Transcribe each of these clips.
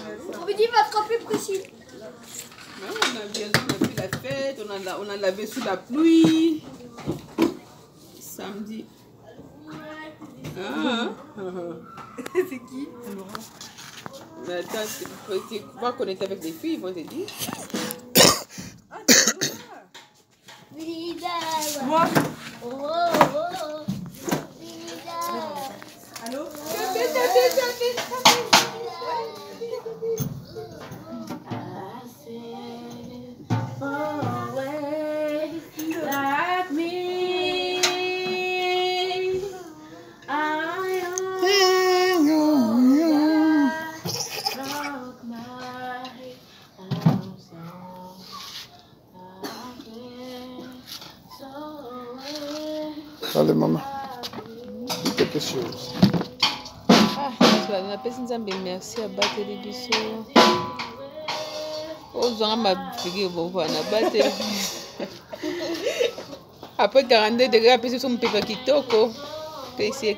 On me dit votre plus précis. On a fait la fête, on a lavé sous la pluie. Samedi. C'est qui? Mais attends, tu vas connecter avec des filles, ils vont te dire. Moi. Allô? Allez, maman. Dis quelque chose. Merci à batterie du soir. Après 42 degrés, après c'est son pépé qui toque. Merci.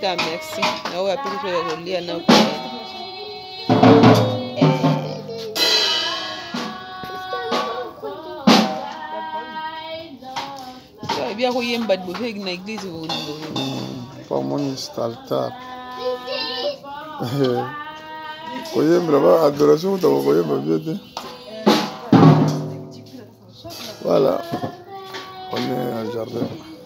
Bien rouillé un bas de bouger dans l'église. Pas mon altar. Voyez, vraiment, adoration, tu vas voir ma vie. Voilà, on est à jardin.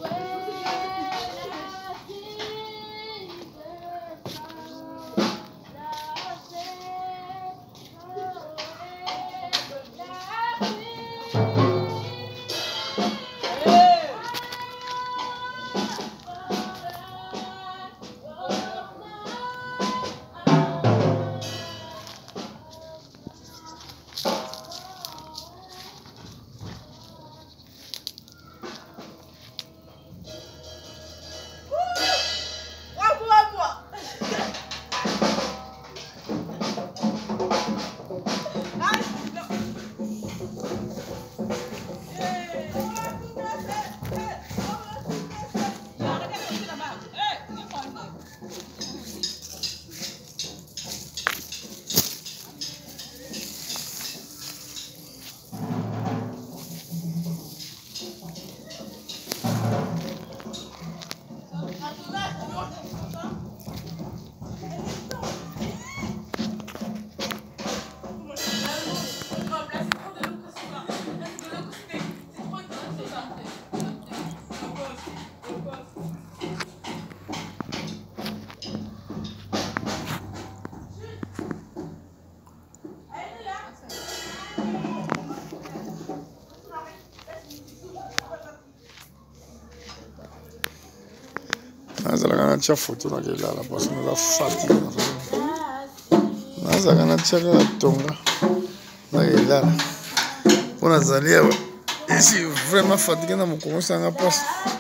Nazalaka tia photo na kelala parce que naza fatigué nazalaka natia kaka tonga na kelala mpo nazali awa esi vraiment fatigué na mokongo esanga mpasi.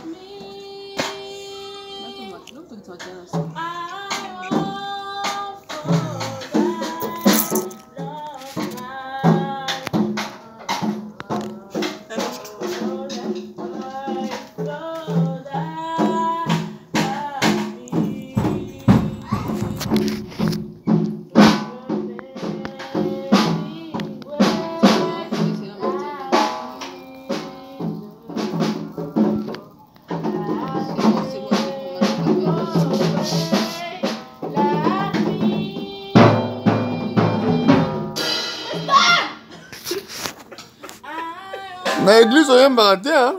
Na église oyembaka te hein?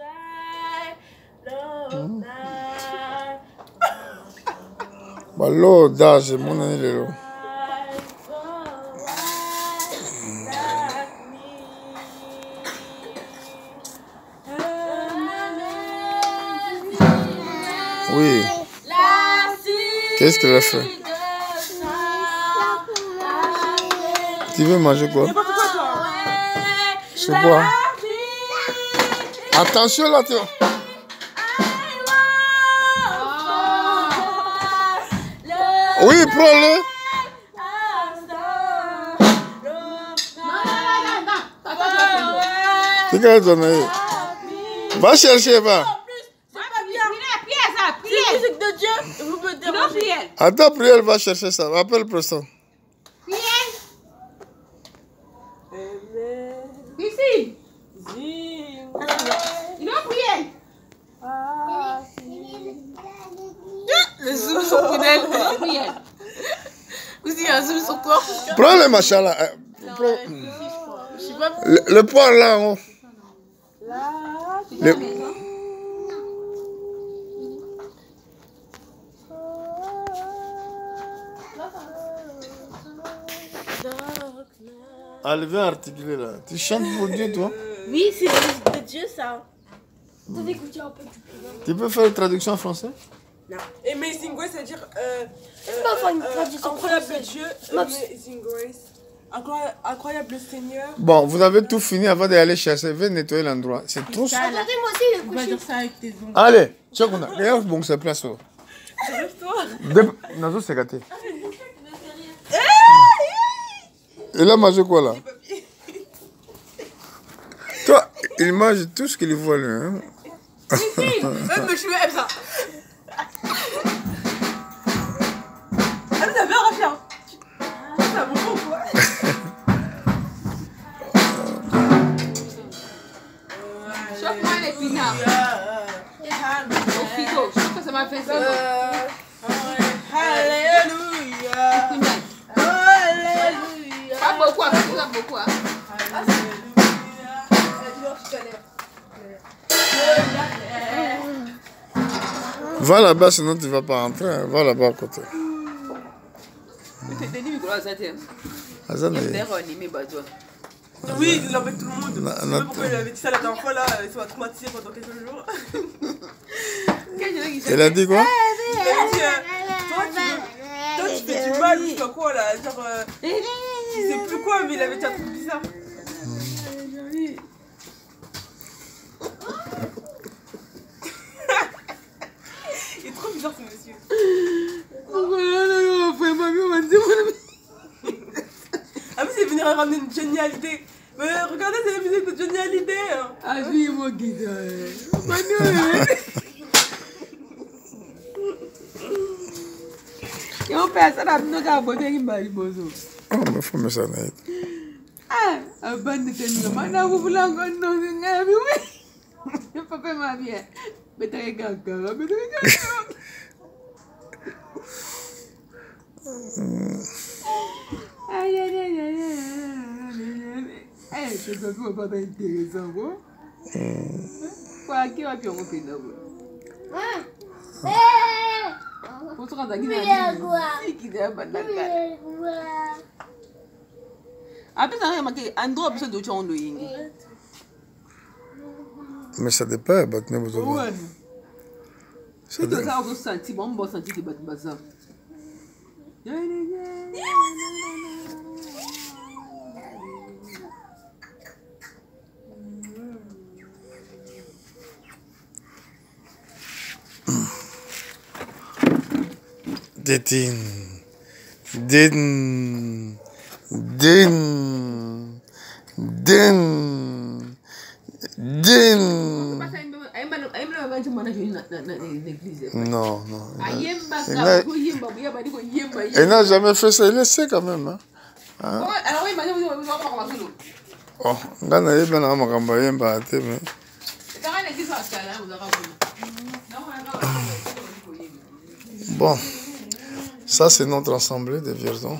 Balo d'âge emonani lelo. Oui. Qu'est-ce qu'elle a fait? Tu veux manger quoi? C'est quoi? Attention là, tu vois. Oui, prends-le. C'est quoi ton avis? Va chercher, va. Musique de Dieu, vous me dérangez. Attends, prière, va chercher ça. Appelle personne. zoom sur toi. Prends le machin là. Le poire là en haut. Allez, viens articuler là. Tu chantes pour Dieu, toi? Oui, c'est la musique de Dieu, ça. T'as écouté un peu du plus. Tu peux faire une traduction en français? Non. Amazing Grace, c'est-à-dire Pas une traduction incroyable française. Dieu, Amazing Grace, incroyable Seigneur. Bon, vous avez tout fini avant d'aller chasser. Venez nettoyer l'endroit. C'est trop ça. Attendez, moi aussi, On va dire ça avec tes ongles. Allez, check on a. Regarde, bon, c'est place. Lève-toi. Nazo, c'est gâté. Il a mangé quoi là? Toi, il mange tout ce qu'il voit lui. Hein? Même me chouer comme ça. Ah mais t'as bien raflé hein. Ça bon ou quoi? Choque-moi les pinards. Au frigo. Je trouve que ça m'a fait ça. Alléluia. Alléluia. Pas beaucoup, pas beaucoup. Hein. Va là-bas, sinon tu ne vas pas rentrer. Va là-bas à côté. Oui, il embête tout le monde. Je sais pas pourquoi il avait dit ça la dernière fois là, il s'est traumatisé pendant quelques jours. Il a dit quoi? Il a dit, toi tu fais du mal ou je sais pas quoi là, genre, je sais plus quoi, mais il avait dit un truc bizarre. Il est trop bizarre ce monsieur. Ah mais c'est venir ramener une génialité. Mais regardez, c'est la musique de Johnny Hallyday. Ah oui, mon guide. On passe à la minute à boire une balle, bozo. Oh, mais faut me ça. Ah, un ban de tenue. Maintenant, vous voulez encore nous dire, oui. Papa m'a bien. Mais t'as regardé, mais t'as regardé. Aïe, aïe, aïe, aïe, aïe. Eh, c'est ça qui va pas intéressant, quoi. Quoi, qui va puis on fait d'abord? Pour se rendre à Guinée, qui est banal. Après, ça a remarqué, un drop de Tchondo Yingi. Mais ça dépend, Batne vous Ouais. avez. C'est ça, on se sent, bon, on sent que c'est bazar. Din. Non, non. Il n'a jamais fait ça. Il le sait quand même. Hein? Hein? Oh, Ghana, il n'a pas fait ça. Bon, ça c'est notre assemblée de virdons.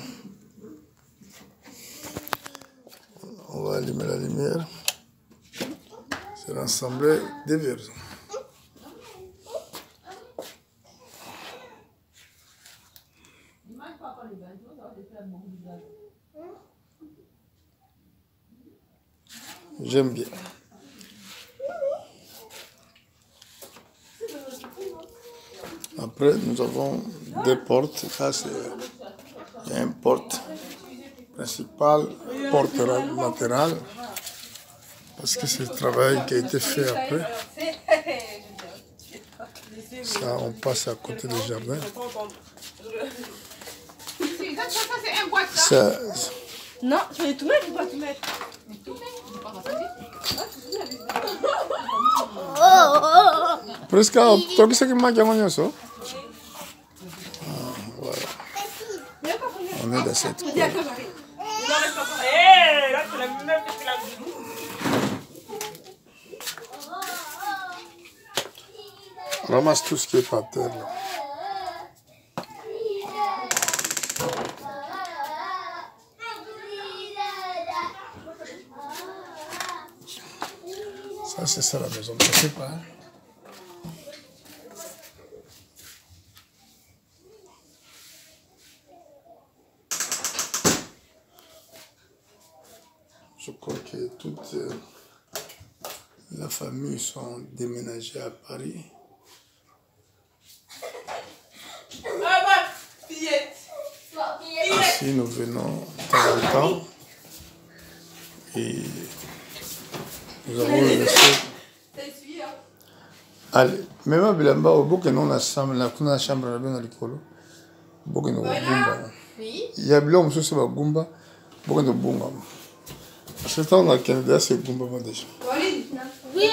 On va allumer la lumière. C'est l'assemblée des virdons. J'aime bien. Après, nous avons deux portes. Là, c'est une porte principale, porte latérale, parce que c'est le travail qui a été fait après. Ça, on passe à côté du jardin. Ça, Non, tu vas tout mettre ou pas tout mettre? presque, toi qui sais qui m'a dit ça? Voilà. On est dans cette cour. On ramasse tout ce qui est par terre. Là. Ça, c'est ça la maison principale. Je crois que toute la famille sont déménagées à Paris. Ici, nous venons de temps en temps et nous avons laissé. Allez, même bilamba au bout que nous la chambre, la chambre là bien likolo. Boke no gumba. Ya bilo mususu ba gumba, boke no bunga. C'est temps dans le Canada, c'est gumba moi déjà. Oui.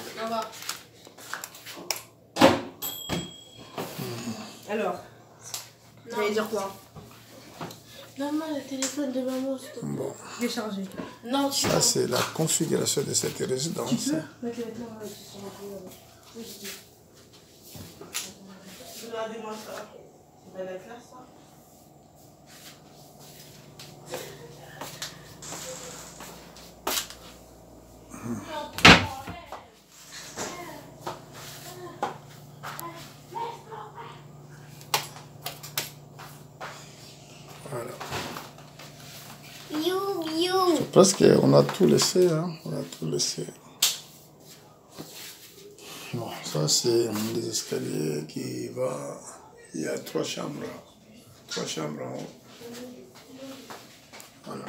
Alors, tu vas dire quoi? Maman, le téléphone de maman, s'il te plaît. Bon, Décharger. Non, tu ça c'est la configuration de cette résidence. mettre les vêtements là, tu seras oui, je dis. Regardez-moi ça. C'est la classe, ça. Voilà. You. Presque on a tout laissé, hein. On a tout laissé. Bon, ça c'est des escaliers qui va. Il y a 3 chambres. 3 chambres en haut. Voilà.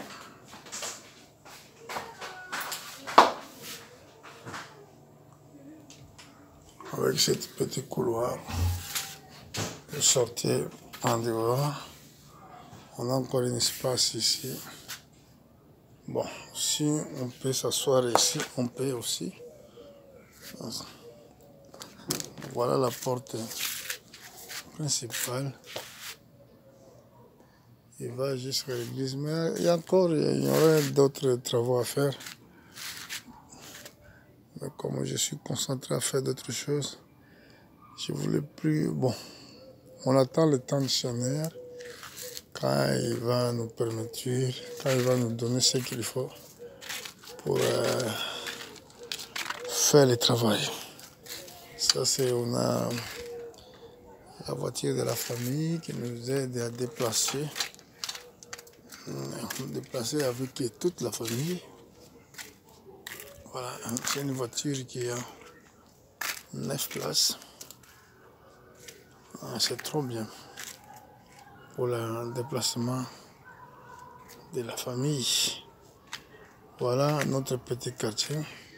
Avec ce petit couloir, pour sortir en dehors. On a encore un espace ici. Bon, si on peut s'asseoir ici, on peut aussi. Voilà la porte principale. Il va jusqu'à l'église, mais il y aurait d'autres travaux à faire. Mais comme je suis concentré à faire d'autres choses, je voulais plus. Bon, on attend le temps de Seigneur quand il va nous permettre, quand il va nous donner ce qu'il faut pour faire le travail. Ça, c'est on a la voiture de la famille qui nous aide à déplacer. Déplacer avec toute la famille. Voilà, c'est une voiture qui a 9 places. C'est trop bien pour le déplacement de la famille. Voilà notre petit quartier.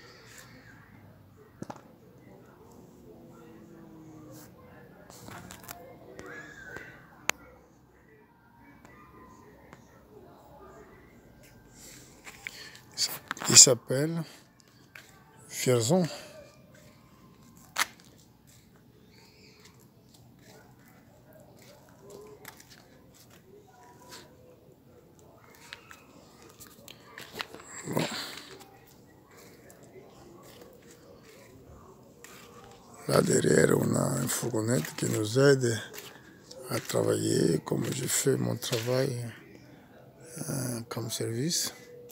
Il s'appelle Vierzon. Bon. Là derrière, on a une fourgonnette qui nous aide à travailler comme je fais mon travail comme service.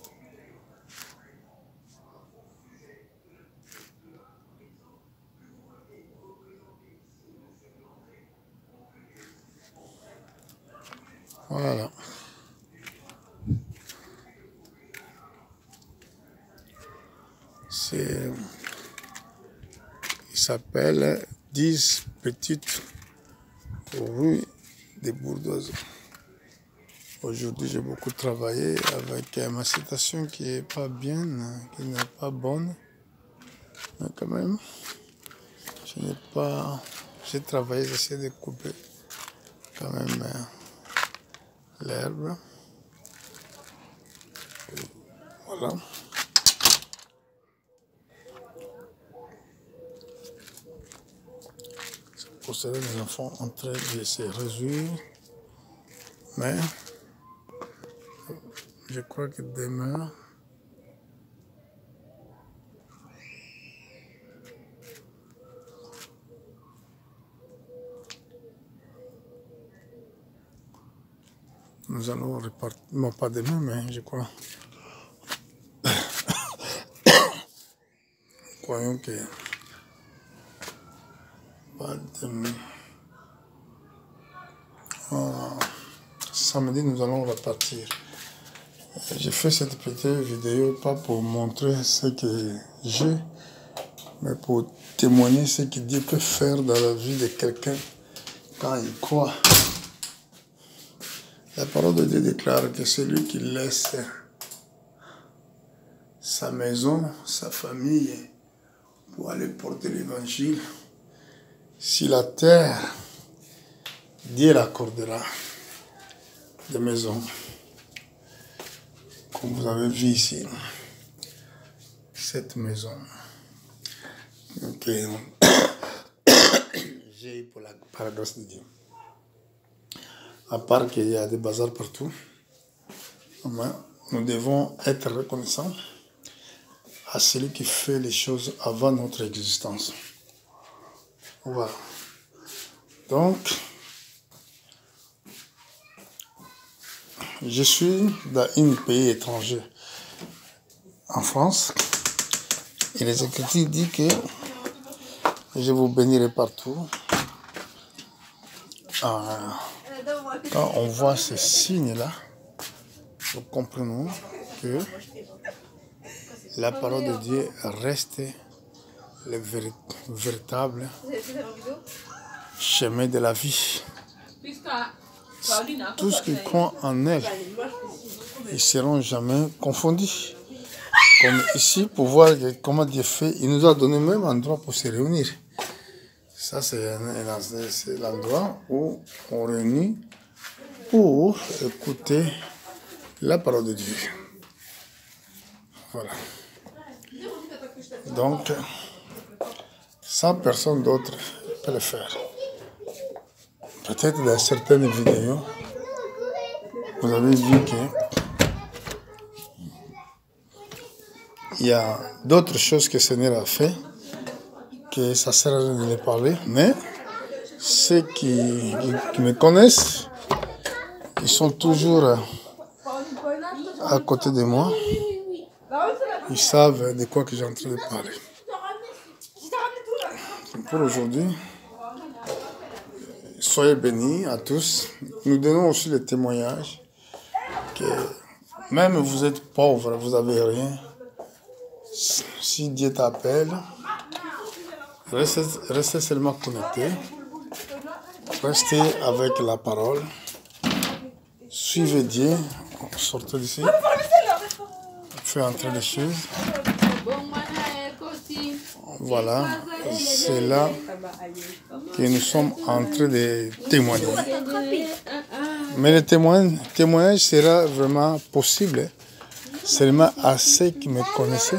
Voilà. Il s'appelle 10 petites rues de Bourdoise. Aujourd'hui, j'ai beaucoup travaillé avec ma citation qui n'est pas bien, qui n'est pas bonne. Mais quand même, j'ai travaillé, j'essaie de couper quand même l'herbe. Voilà. Pour cela, les enfants sont en train de se réjouir. Mais je crois que demain, nous allons repartir. Non, pas demain, mais je crois croyons que samedi, nous allons repartir. J'ai fait cette petite vidéo pas pour montrer ce que j'ai, mais pour témoigner ce que Dieu peut faire dans la vie de quelqu'un quand il croit. La parole de Dieu déclare que celui qui laisse sa maison, sa famille, pour aller porter l'évangile, si la terre, Dieu l'accordera des maisons. Comme vous avez vu ici, cette maison. Donc, j'ai eu par la grâce de Dieu. À part qu'il y a des bazars partout, nous devons être reconnaissants à celui qui fait les choses avant notre existence. Voilà. Donc, je suis dans un pays étranger, en France, et les Écritures disent que je vous bénirai partout. Quand on voit ces signes-là, nous comprenons que la parole de Dieu reste le véritable chemin de la vie. Tout ce qui croit en elle, ils ne seront jamais confondus. Comme ici, pour voir comment Dieu fait, il nous a donné même un endroit pour se réunir. Ça, c'est l'endroit où on réunit pour écouter la parole de Dieu. Voilà. Donc, sans personne d'autre peut le faire. Peut-être dans certaines vidéos, vous avez vu qu'il y a d'autres choses que le Seigneur a fait, que ça sert à rien de les parler, mais ceux qui me connaissent, ils sont toujours à côté de moi. Ils savent de quoi que j'ai en train de parler. Pour aujourd'hui, soyez bénis à tous. Nous donnons aussi le témoignage que même vous êtes pauvre, vous n'avez rien. Si Dieu t'appelle, restez seulement connectés. Restez avec la parole. Suivez Dieu. Sortez d'ici. Faites entrer les choses. Voilà, c'est là que nous sommes en train de témoigner. Mais le témoignage sera vraiment possible seulement à ceux qui me connaissaient,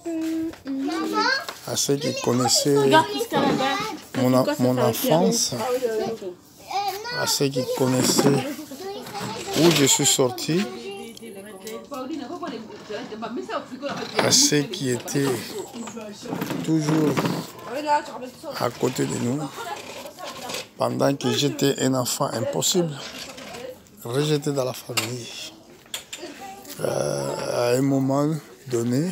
à ceux qui connaissaient mon enfance, à ceux qui connaissaient où je suis sorti, à ceux qui étaient toujours à côté de nous pendant que j'étais un enfant impossible, rejeté dans la famille. À un moment donné,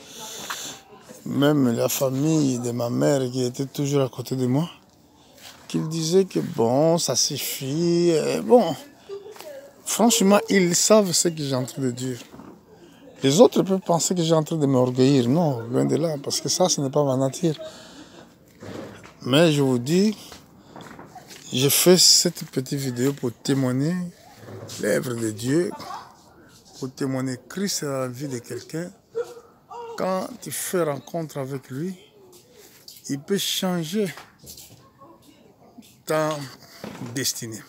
même la famille de ma mère qui était toujours à côté de moi, qui disait que bon, ça suffit. Bon, franchement, ils savent ce que j'ai en train de dire. Les autres peuvent penser que j'ai en train de m'orgueillir. Non, loin de là, parce que ça, ce n'est pas ma nature. Mais je vous dis, je fais cette petite vidéo pour témoigner l'œuvre de Dieu, pour témoigner Christ dans la vie de quelqu'un. Quand tu fais rencontre avec lui, il peut changer ta destinée.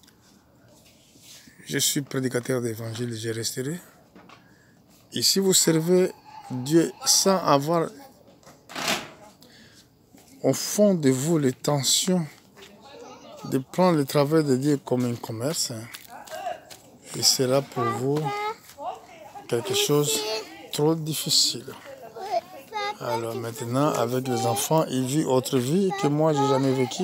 Je suis prédicateur d'évangile, je resterai. Et si vous servez Dieu sans avoir au fond de vous les tensions de prendre le travail de Dieu comme un commerce, il sera pour vous quelque chose de trop difficile. Alors maintenant, avec les enfants, ils vivent autre vie que moi, je n'ai jamais vécu,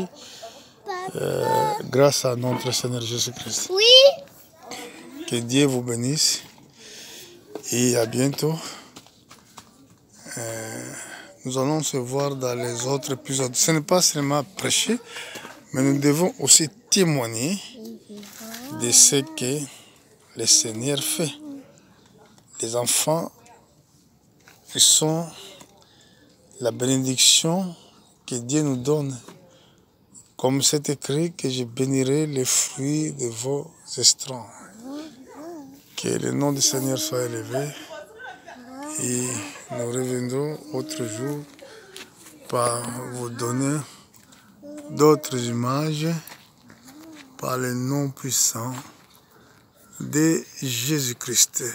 grâce à notre Seigneur Jésus-Christ. Oui. Que Dieu vous bénisse et à bientôt. nous allons se voir dans les autres épisodes. Ce n'est pas seulement prêcher, mais nous devons aussi témoigner de ce que le Seigneur fait. Les enfants, ils sont la bénédiction que Dieu nous donne. Comme c'est écrit que je bénirai les fruits de vos estrons. Que le nom du Seigneur soit élevé. Et nous reviendrons autre jour par vous donner d'autres images par le nom puissant de Jésus-Christ.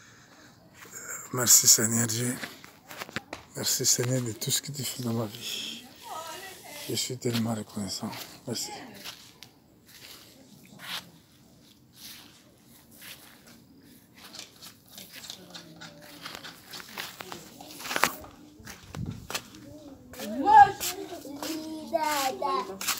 Merci Seigneur Dieu. Merci Seigneur de tout ce que tu fais dans ma vie. Je suis tellement reconnaissant. Merci. Moi, je suis